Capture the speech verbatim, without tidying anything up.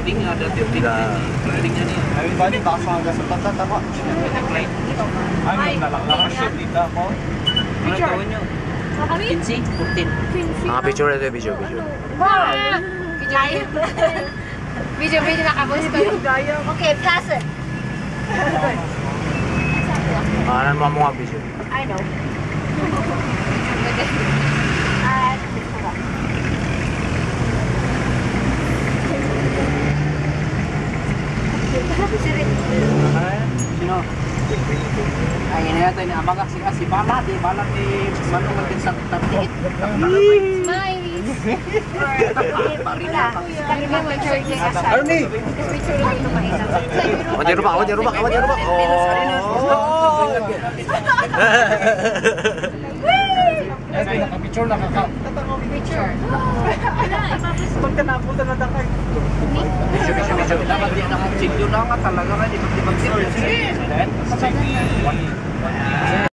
Wedding ada wedding wedding ni. Ay bali baka hanggang sa tata tama. Ay nalaklang shit dito ako. Ano tawon nyo? fifteen, fourteen. Ah, picture ito, video, video. Video, video nakapos ko. Okay, pass it. Ah, ano mo mga video? I know. Ah, Sino? Ay, ini yata ni Amang si si Bala, di Bala ni Manu matin sa tapit. Smile. Parila. Ano ni? Awan di rumah, awan di rumah, awan di rumah. Oh. Ay naka-picture na kaka. Picture. Pagka napunta na dakay. Dapat dia nak cik tu dah talaga kan di di